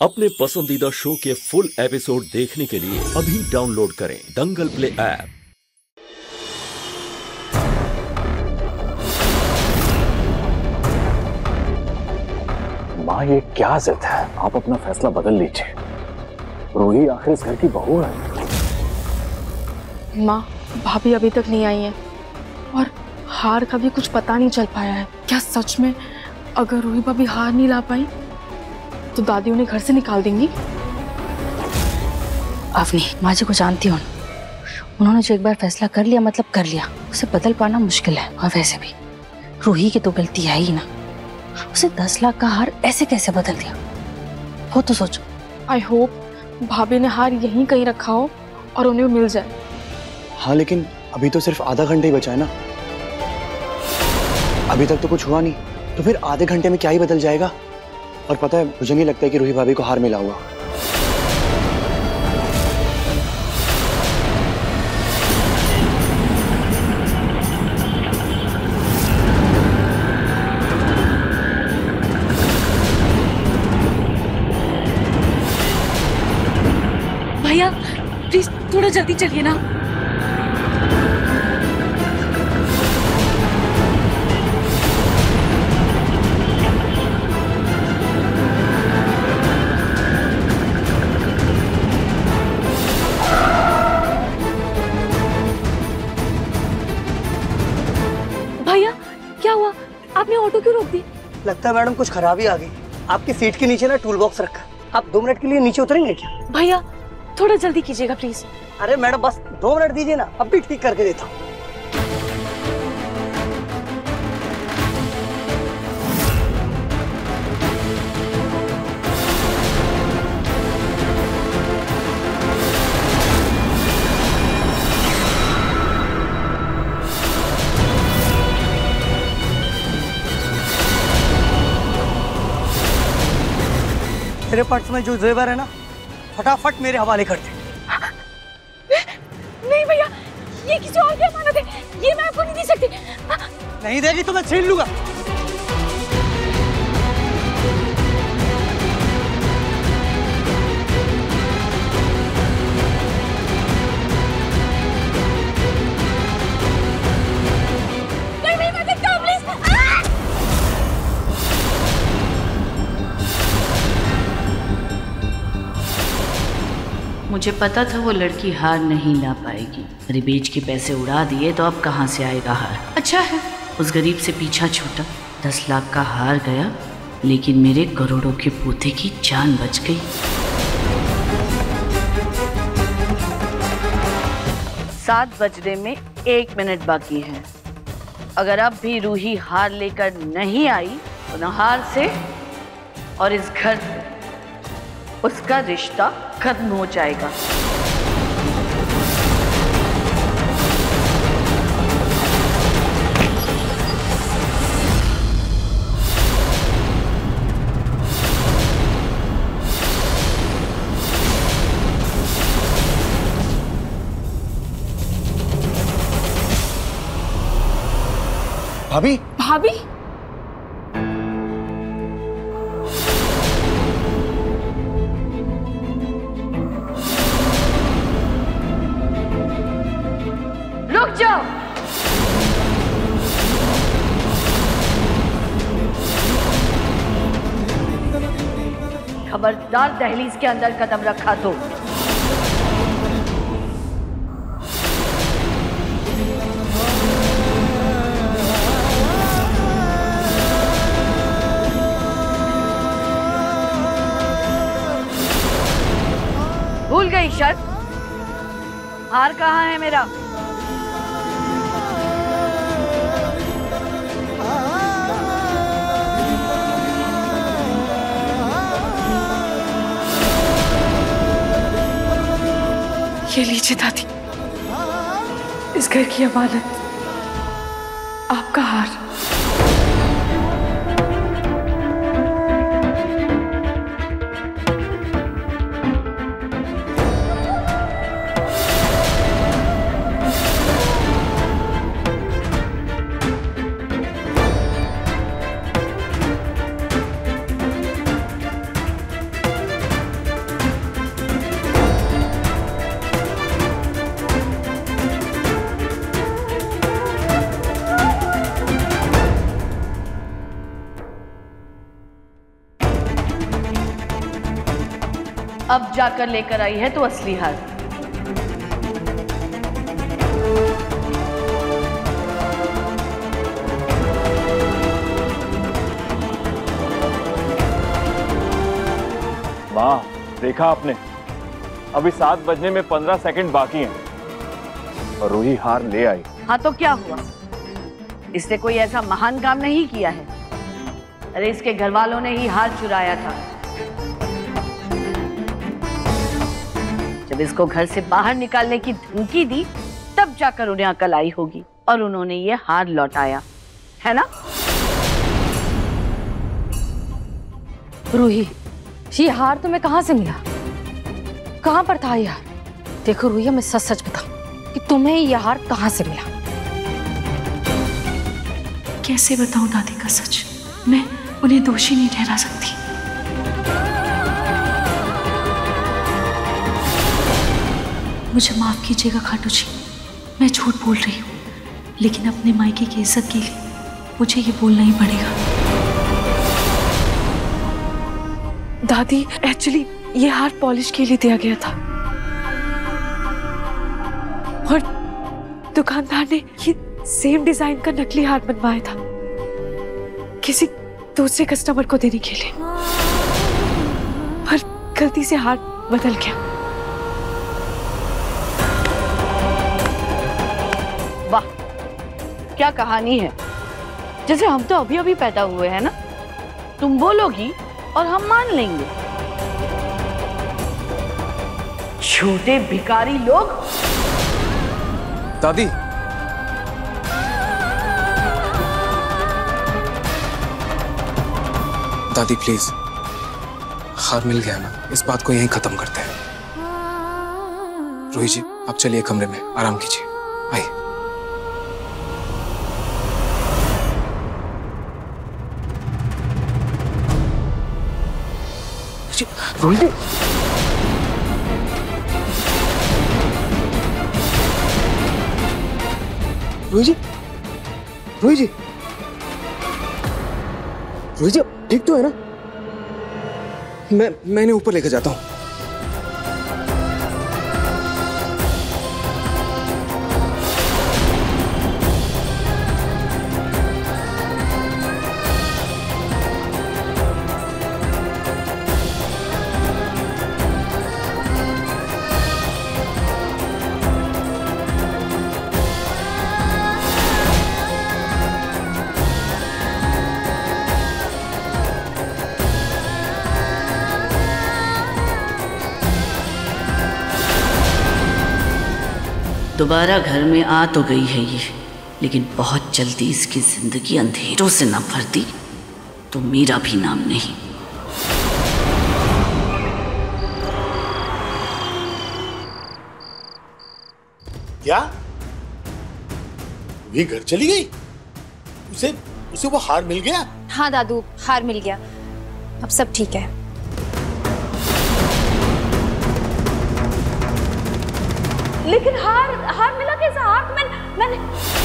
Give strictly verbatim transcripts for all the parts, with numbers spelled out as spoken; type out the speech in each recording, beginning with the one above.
अपने पसंदीदा शो के फुल एपिसोड देखने के लिए अभी डाउनलोड करें दंगल प्ले ऐप। माँ, ये क्या जिद है? आप अपना फैसला बदल लीजिए। रूही आखिर इस घर की बहू है। माँ, भाभी अभी तक नहीं आई है और हार का भी कुछ पता नहीं चल पाया है। क्या सच में अगर रूही भाभी हार नहीं ला पाई तो दादी उन्हें घर से निकाल देंगी? अवनी, माँ जी को जानती हूँ, उन्होंने जो एक बार फैसला कर लिया मतलब कर लिया, उसे बदल पाना मुश्किल है। और वैसे भी रूही की तो गलती है ही ना, उसे दस लाख का हार ऐसे कैसे बदल दिया, वो तो सोचो। आई होप भाभी ने हार यहीं कहीं रखा हो और उन्हें मिल जाए। हाँ, लेकिन अभी तो सिर्फ आधा घंटा ही बचा है ना, अभी तक तो कुछ हुआ नहीं, तो फिर आधे घंटे में क्या ही बदल जाएगा। और पता है, मुझे नहीं लगता कि रूही भाभी को हार मिला हुआ। भैया प्लीज थोड़ा जल्दी चलिए ना। भैया क्या हुआ, आपने ऑटो क्यों रोक दी? लगता है मैडम कुछ खराबी आ गई। आपकी सीट के नीचे ना टूल बॉक्स रखा, आप दो मिनट के लिए नीचे उतरेंगे क्या? भैया थोड़ा जल्दी कीजिएगा प्लीज। अरे मैडम बस दो मिनट दीजिए ना, अब भी ठीक करके देता हूँ। तेरे पर्स में जो जेवर है ना, फटाफट मेरे हवाले कर दे। नहीं भैया, ये किसी और की अमानत है, ये मैं आपको नहीं दे सकती। नहीं देगी तो मैं छीन लूंगा। नहीं नहीं, मैं देखता हूँ प्लीज। मुझे पता था वो लड़की हार नहीं ला पाएगी। अरे बेच के पैसे उड़ा दिए तो अब कहाँ से आएगा हार। अच्छा है उस गरीब से पीछा छूटा, दस लाख का हार गया, लेकिन मेरे करोड़ों के पोते की जान बच गई। सात बजने में एक मिनट बाकी है। अगर अब भी रूही हार लेकर नहीं आई तो नहार से और इस घर से उसका रिश्ता खत्म हो जाएगा। भाभी भाभी रुक जाओ। खबरदार दहलीज के अंदर कदम रखा तो। भूल गई शर्त? हार कहाँ है मेरा? ये लीजिए दादी, इस घर की अमानत, आपका हार। अब जाकर लेकर आई है तो असली हार। माँ, देखा आपने, अभी सात बजने में पंद्रह सेकंड बाकी हैं और रूही हार ले आई। हाँ तो क्या हुआ? इसने कोई ऐसा महान काम नहीं किया है। अरे इसके घर वालों ने ही हार चुराया था। जब इसको घर से बाहर निकालने की धमकी दी तब जाकर उन्हें अकल आई होगी और उन्होंने ये हार लौटाया, है ना? रूही, ये हार तुम्हें कहाँ से मिला? कहाँ पर था ये हार? देखो रूही, मैं सच सच बताऊं कि तुम्हें ये हार कहाँ से मिला? कैसे बताऊं दादी का सच? मैं उन्हें दोषी नहीं ठहरा सकती। मुझे माफ कीजिएगा खाटू जी, मैं झूठ बोल रही हूँ, लेकिन अपने मायके की इज्जत के लिए मुझे ये बोलना ही पड़ेगा। दादी, एक्चुअली ये हार पॉलिश के लिए दिया गया था और दुकानदार ने ये सेम डिजाइन का नकली हार बनवाया था किसी दूसरे कस्टमर को देने के लिए, पर गलती से हार बदल गया। वाह, क्या कहानी है! जैसे हम तो अभी अभी पैदा हुए हैं ना। तुम बोलोगी और हम मान लेंगे। छोटे भिखारी लोग। दादी, दादी प्लीज, हार मिल गया ना, इस बात को यहीं खत्म करते हैं। रूही जी, आप चलिए कमरे में आराम कीजिए, आइए। रूही जी, रूही जी, रूही जी, रूही जी, ठीक तो है ना? मैं मैं इन्हें ऊपर लेकर जाता हूँ। दोबारा घर में आ तो गई है ये, लेकिन बहुत जल्दी इसकी जिंदगी अंधेरों से न भरती तो मेरा भी नाम नहीं। क्या वे घर चली गई? उसे उसे वो हार मिल गया? हाँ दादू, हार मिल गया, अब सब ठीक है। लेकिन हार हार मिला कैसा? हार तो मैंने मैंने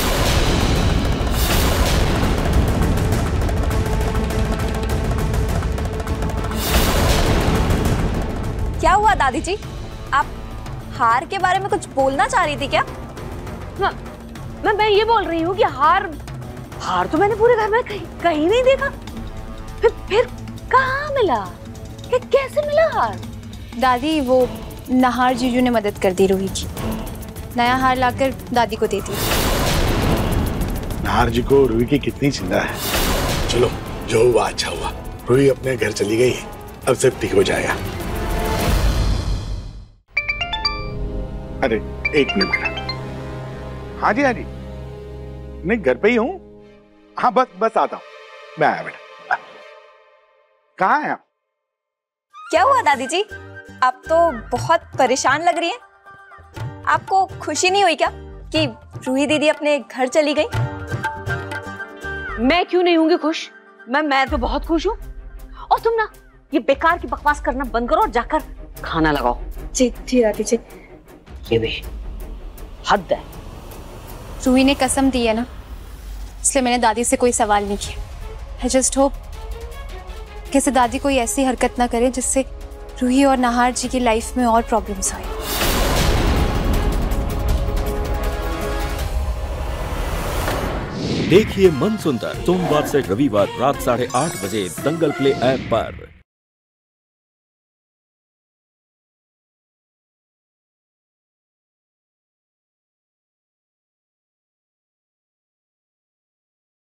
क्या हुआ दादी जी? आप हार के बारे में कुछ बोलना चाह रही थी क्या? मैं मैं, मैं ये बोल रही हूँ कि हार हार तो मैंने पूरे घर में कहीं कहीं नहीं देखा। फिर फिर कहाँ मिला? कि कैसे मिला हार? दादी, वो नहार जीजू ने मदद कर दी रूही की, नया हार लाकर दादी को दे दिया। नहार जी को रूही की कितनी चिंता है। चलो, जो हुआ अच्छा हुआ। रूही अपने घर चली गई, अब सब ठीक हो जाएगा। अरे एक मिनट बेटा। हाँ जी हाँ जी, नहीं घर पे ही हूँ। हाँ बस बस आता हूँ, मैं आया बेटा। कहाँ है आप? क्या हुआ दादी जी? आप तो बहुत परेशान लग रही हैं। आपको खुशी नहीं हुई क्या कि रूही दीदी अपने घर चली गई? मैं क्यों नहीं होंगी खुश? मैं मैं तो बहुत खुश हूँ। और तुम ना ये बेकार की बकवास करना बंद करो और जाकर खाना लगाओ। जी जी दादी जी। ये भी हद है। रूही ने कसम दी है ना, इसलिए मैंने दादी से कोई सवाल नहीं किया। आई जस्ट होप कि दादी कोई ऐसी हरकत ना करे जिससे रूही और नाहार जी की लाइफ में और प्रॉब्लम्स आए। देखिए मन सुंदर सोमवार से रविवार रात साढ़े आठ बजे दंगल प्ले ऐप पर।